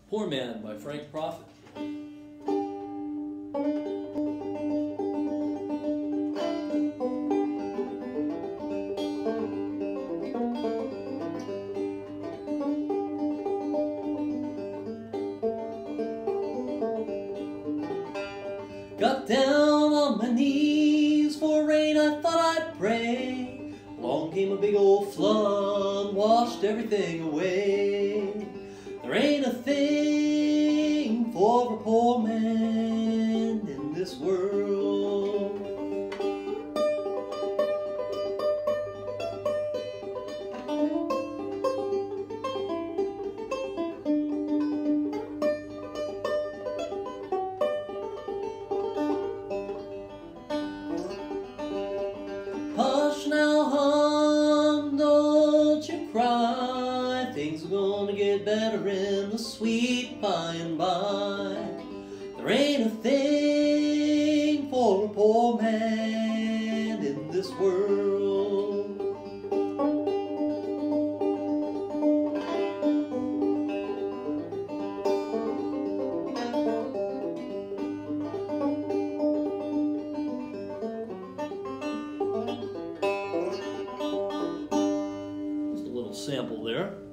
Poor Man by Frank Proffitt. Got down on my knees for rain, I thought I'd pray. Along came a big old flood, washed everything away. There ain't a thing for a poor man in this world. Hush now, hon, don't you cry. Things are gonna get better in the sweet by and by. There ain't a thing for a poor man in this world. Sample there.